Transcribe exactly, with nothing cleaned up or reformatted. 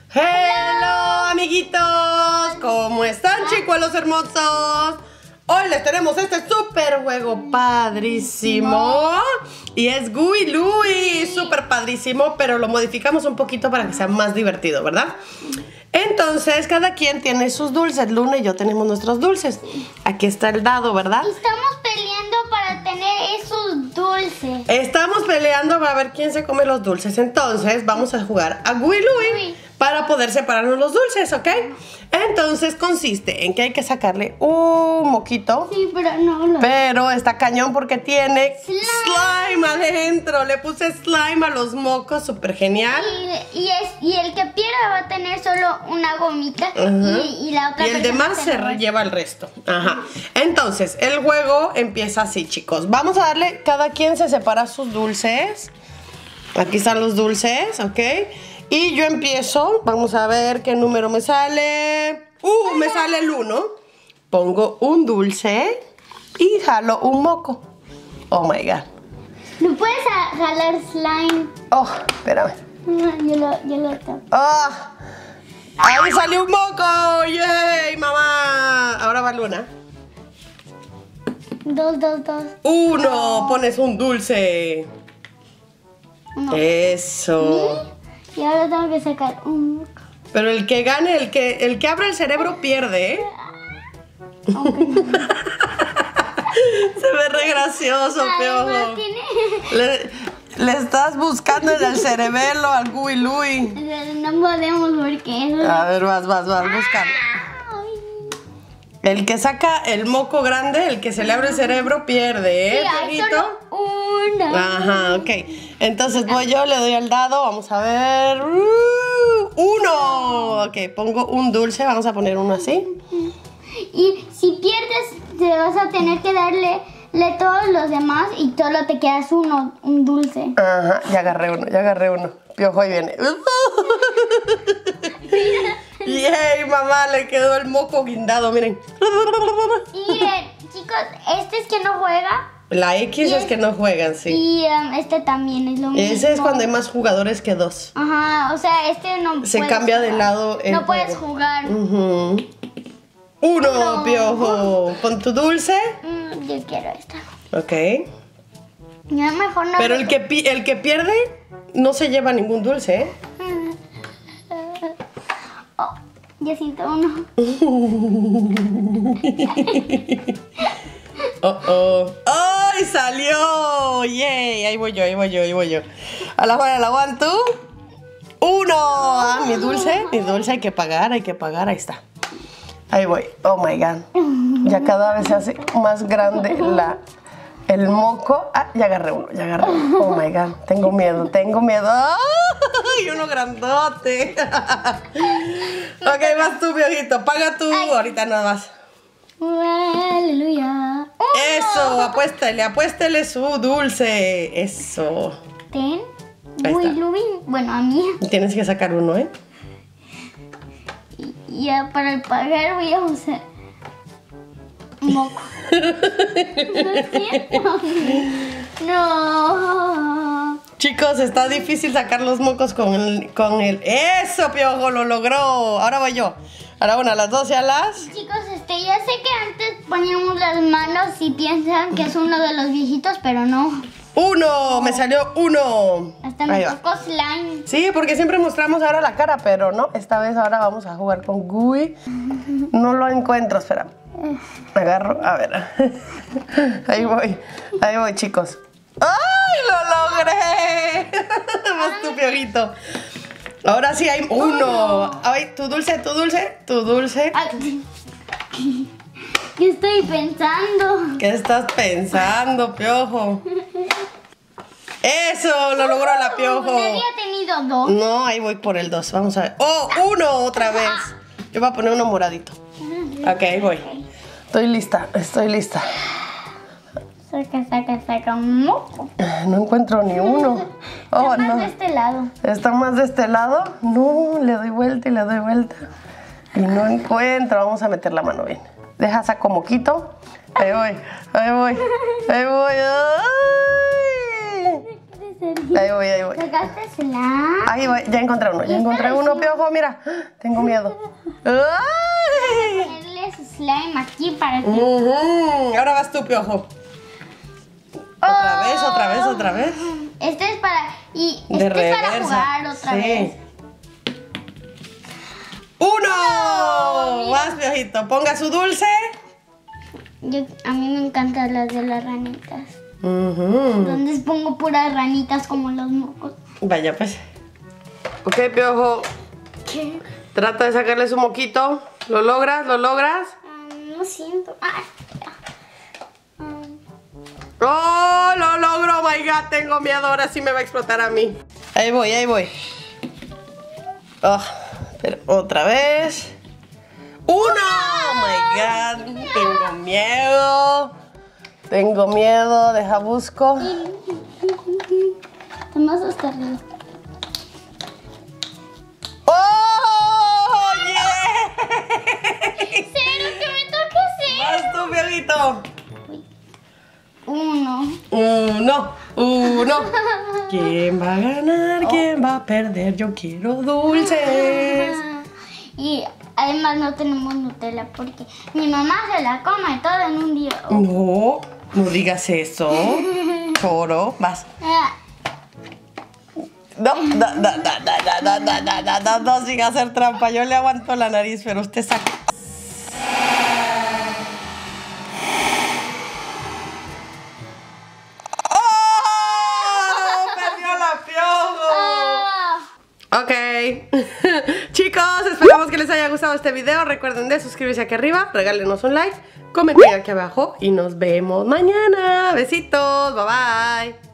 Hello, amiguitos, ¿cómo están, chicuelos hermosos? Hoy les tenemos este súper juego padrísimo y es Gooey Louie, súper padrísimo, pero lo modificamos un poquito para que sea más divertido, ¿verdad? Entonces, cada quien tiene sus dulces. Luna y yo tenemos nuestros dulces. Aquí está el dado, ¿verdad? Estamos peleando para tener esos dulces. Estamos peleando para ver quién se come los dulces. Entonces, vamos a jugar a Gooey Louie para poder separarnos los dulces, ¿ok? Entonces, consiste en que hay que sacarle un moquito. Sí, pero no lo... Pero está cañón porque tiene Slime. slime adentro. Le puse slime a los mocos, súper genial. Y, y, es, y el que pierda va a tener solo una gomita. Uh-huh. y, y la otra Y el demás se va. lleva el resto. Ajá. Entonces, el juego empieza así, chicos. Vamos a darle, cada quien se separa sus dulces. Aquí están los dulces, ¿ok? Y yo empiezo, vamos a ver qué número me sale. Uh, me sale el uno. Pongo un dulce y jalo un moco. Oh my god. ¿No puedes a- jalar slime? Oh, espérame. No, yo lo, yo lo tapo. Oh, ahí salió un moco. ¡Yay, mamá! Ahora va Luna. Dos, dos, dos. Uno, pones un dulce. Uno. Eso. Y ahora tengo que sacar un... Pero el que gane, el que, el que abre el cerebro pierde, ¿eh? Aunque no. Se ve re gracioso, Piojo. Además tiene... Le, le estás buscando en el cerebelo al Gooey Louie. No podemos porque eso... A ver, vas, vas, vas, buscando. Ay. El que saca el moco grande, el que se le abre el cerebro, pierde, ¿eh, Sí, hay Piojito? solo una. Ajá, ok. Entonces voy yo, le doy el dado, vamos a ver. Uh, uno. Ok, pongo un dulce, vamos a poner uno así. Y si pierdes, te vas a tener que darle le todos los demás y solo te quedas uno, un dulce. Ajá, ya agarré uno, ya agarré uno. Piojo, ahí viene. ¡Yay, mamá! Le quedó el moco guindado, miren. Y miren, chicos, este es que no juega. La X Y es es- que no juegan, sí. Y um, este también es lo mismo. Ese es cuando hay más jugadores que dos. Ajá, o sea, este no Se puedes cambia de jugar. lado el No puedes juego. jugar. Ujú. Uno, Uno. Piojo. Pon tu dulce. Mm, yo quiero esta. Ok. Ya mejor no. Pero el que, pi- el que pierde no se lleva ningún dulce, ¿eh? Oh, yo siento uno. Oh, oh. ¡Ay, salió! ¡Yay! Ahí voy yo, ahí voy yo, ahí voy yo. A la buena, a la one, two. ¡Uno! Ah, mi dulce, mi dulce hay que pagar, hay que pagar, ahí está. Ahí voy. Oh my god. Ya cada vez se hace más grande la, el moco. Ah, ya agarré uno, ya agarré uno. Oh my god. Tengo miedo, tengo miedo. ¡Ay, uno grandote! Ok, vas tú, Piojito. Paga tú. Ay. Ahorita nada más. Aleluya. Eso, apuéstale, apuéstale su dulce. Eso. Ten. Ahí Uy, está. Lubin. Bueno, a mí. Tienes que sacar uno, ¿eh? Y ya para el pagar voy a usar moco. ¿No es cierto? No. Chicos, está difícil sacar los mocos con el, con el... ¡Eso, Piojo! ¡Lo logró! Ahora voy yo. Ahora una, a las dos y a las... Chicos, este, ya sé que antes poníamos las manos y piensan que es uno de los viejitos, pero no. ¡Uno! ¡Me salió uno! Hasta Ahí me va. tocó slime. Sí, porque siempre mostramos ahora la cara, pero no. Esta vez ahora vamos a jugar con Gooey. No lo encuentro, espera. Agarro, a ver. Ahí voy, ahí voy, chicos. ¡Ay, lo logré! Más tu, Piojito. Ahora sí hay uno. Ay, tu dulce, tu dulce, tu dulce. Ay, ¿qué estoy pensando? ¿Qué estás pensando, Piojo? Eso, lo logró la Piojo. Nadie ha tenido dos. No, ahí voy por el dos. Vamos a ver. ¡Oh, uno otra vez! Yo voy a poner uno moradito. Ok, ahí voy. Estoy lista, estoy lista. Saca, saca, saca un moco. No encuentro ni uno. Oh, Está más no. de este lado. ¿Está más de este lado? No, le doy vuelta y le doy vuelta. Y no encuentro. Vamos a meter la mano bien. Deja, saco moquito. Ahí voy, ahí voy, ahí voy. ¡Ay! Ahí voy, ahí voy. ¿Sacaste slime? Ahí voy, ya encontré uno, ya encontré uno, Piojo, mira. Tengo miedo. ¡Ay! Ponerle su slime aquí para que... Ujú. Ahora vas tú, Piojo. Otra vez, otra vez, otra vez. Este es para... Y De este es para reversa. jugar otra Sí. vez. ¡Uno! Más, Piojito. Ponga su dulce. Yo, a mí me encantan las de las ranitas. Ujú. Donde pongo puras ranitas como los mocos. Vaya, pues. Ok, Piojo. ¿Qué? Trata de sacarle su moquito. ¿Lo logras? ¿Lo logras? Um, no siento. Ah, um, ¡Oh! ¡Lo logro! ¡My God! Tengo miedo. Ahora sí me va a explotar a mí. Ahí voy, ahí voy. Oh, pero otra vez. ¡Uno! ¡Oh, my God! Tengo miedo. Tengo miedo. Deja busco. Tomás hasta arriba. ¡Oh! ¡Yeah! Cero, que me toque cero. ¡Vas tú, Piojito! Uno. Uno, uno. ¿Quién va a ganar? ¿Quién va a perder? Yo quiero dulces. Y además no tenemos Nutella porque mi mamá se la come todo en un día. No, no digas eso. Choro, vas. Ah, No, no, no, no, no, no, no, no, no, no, no, no, siga a hacer trampa. Yo le aguanto la nariz, pero usted saca. ¡Oh! ¡Perdió la Piojo! ah. Ok. Chicos, esperamos que les haya gustado este video. Recuerden de suscribirse aquí arriba, regálenos un like, comenten aquí abajo y nos vemos mañana. Besitos, bye bye.